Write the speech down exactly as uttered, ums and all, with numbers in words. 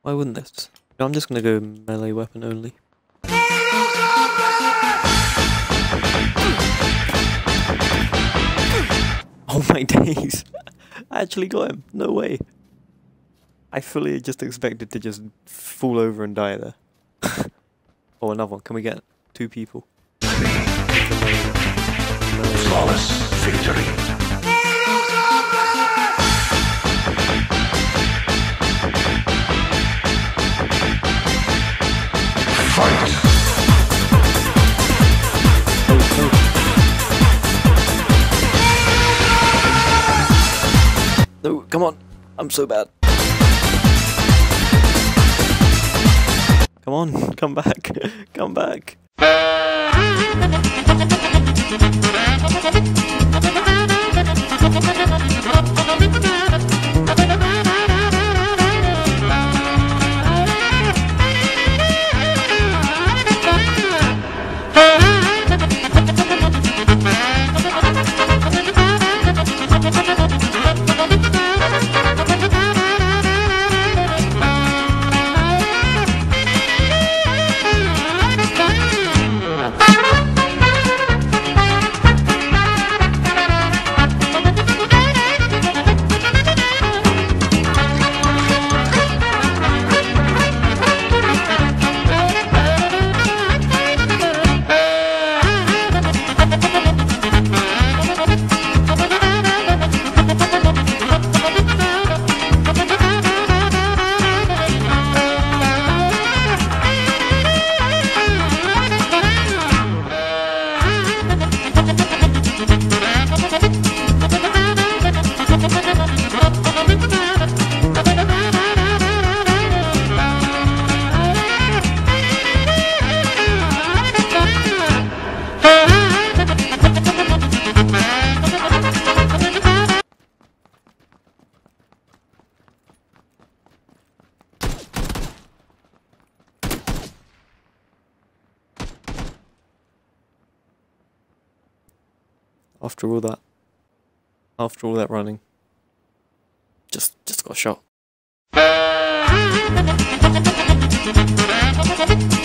Why wouldn't this? No, I'm just gonna go melee weapon only. Oh my days! I actually got him. No way. I fully just expected to just fall over and die there. Oh, another one. Can we get two people? Flawless victory. Fight! No, come on. I'm so bad. Come on, come back. Come back. After all that, after all that running, just just got shot.